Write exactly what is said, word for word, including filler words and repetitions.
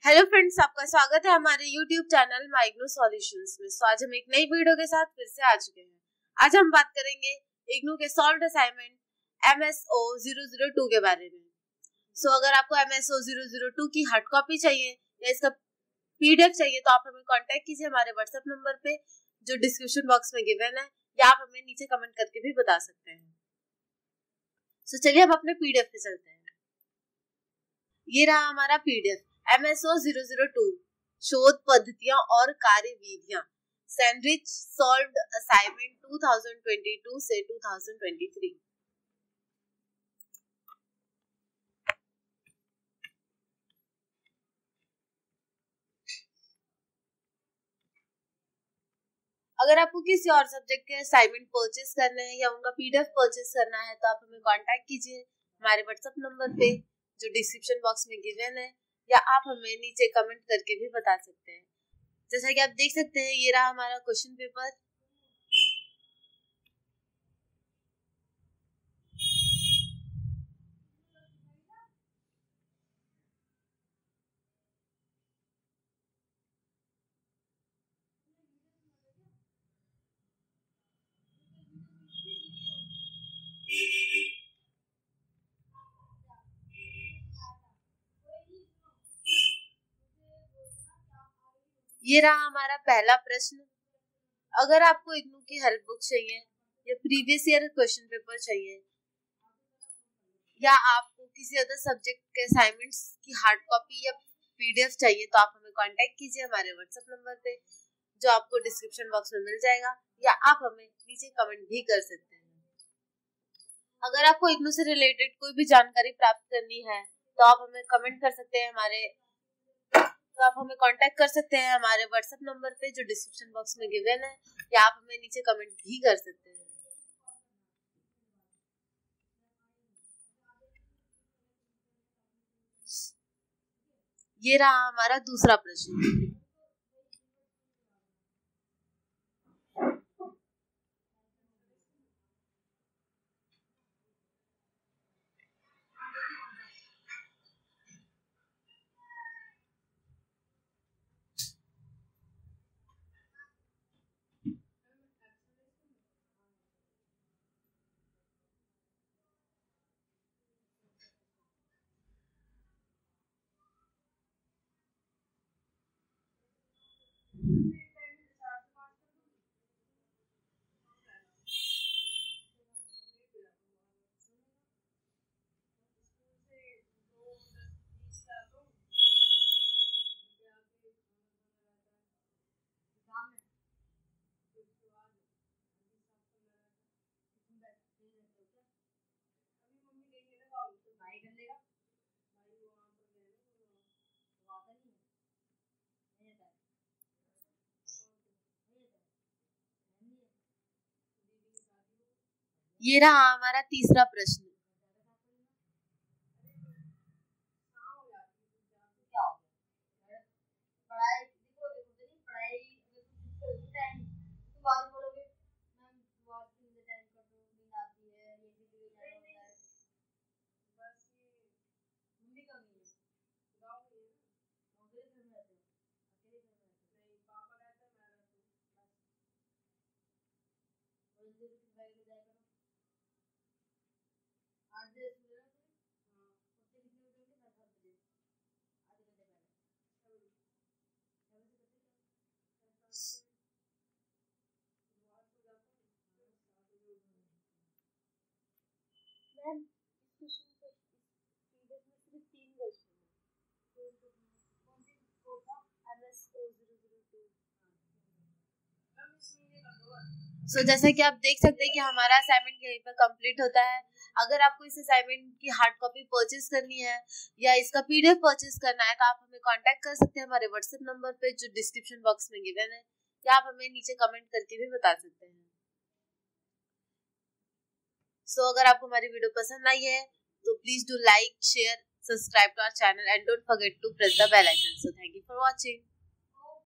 Hello friends, आपका स्वागत है हमारे यूट्यूब चैनल माइग्नो सॉल्यूशंस में। सो आज हम एक नई वीडियो के साथ फिर से आ चुके हैं। आज हम बात करेंगे इग्नू के solved assignment M S O zero zero two के बारे में। सो so, अगर आपको M S O zero zero two की हार्ड कॉपी चाहिए या इसका पीडीएफ चाहिए तो आप हमें कांटेक्ट कीजिए हमारे व्हाट्सएप नंबर पे जो डिस्क्रिप्शन बॉक्स में गिवन है, या आप हमें नीचे कमेंट करके भी बता सकते हैं। सो so, चलिए हम अपने पीडीएफ पे चलते हैं। ये रहा हमारा PDF M S O zero zero two शोध पद्धतियां और कार्यविधियां sandwich solved assignment two thousand twenty two से टू थाउज़ेंड ट्वेंटी थ्री। अगर आपको किसी और सब्जेक्ट के असाइनमेंट परचेस करने हैं या उनका पीडीएफ परचेस करना है तो आप हमें कांटेक्ट कीजिए हमारे व्हाट्सएप नंबर पे जो डिस्क्रिप्शन बॉक्स में गिवन है, या आप हमें नीचे कमेंट करके भी बता सकते हैं। जैसा कि आप देख सकते हैं, ये रहा हमारा क्वेश्चन पेपर। ये रहा हमारा पहला प्रश्न। अगर आपको इग्नू की हेल्प बुक चाहिए या प्रीवियस ईयर क्वेश्चन पेपर चाहिए, या आपको किसी अदर सब्जेक्ट के असाइनमेंट्स की हार्ड कॉपी या पीडीएफ चाहिए तो आप हमें कांटेक्ट कीजिए हमारे व्हाट्सएप नंबर पे जो आपको डिस्क्रिप्शन बॉक्स में मिल जाएगा, या आप हमें नीचे कमेंट भी कर सकते हैं। अगर आपको इग्नू से रिलेटेड कोई भी जानकारी प्राप्त करनी है तो आप हमें कमेंट कर सकते हैं हमारे तो आप हमें कांटेक्ट कर सकते हैं हमारे व्हाट्सएप नंबर पे जो डिस्क्रिप्शन बॉक्स में गिवन है, या आप हमें नीचे कमेंट भी कर सकते हैं। ये रहा हमारा दूसरा प्रश्न। ये रहा हमारा तीसरा प्रश्न। सो so, जैसा कि आप देख सकते हैं कि हमारा असाइनमेंट यहीं पर कंप्लीट होता है। अगर आपको इस असाइनमेंट की हार्ड कॉपी परचेस करनी है या इसका पीडीएफ परचेस करना है तो आप हमें कांटेक्ट कर सकते हैं हमारे व्हाट्सएप नंबर पे जो डिस्क्रिप्शन बॉक्स में गिवन है, या आप हमें नीचे कमेंट करके भी बता सकते हैं। सो so, अगर आपको हमारी वीडियो पसंद आई है तो please do like, share, subscribe to our channel and don't forget to press the bell icon. So thank you for watching.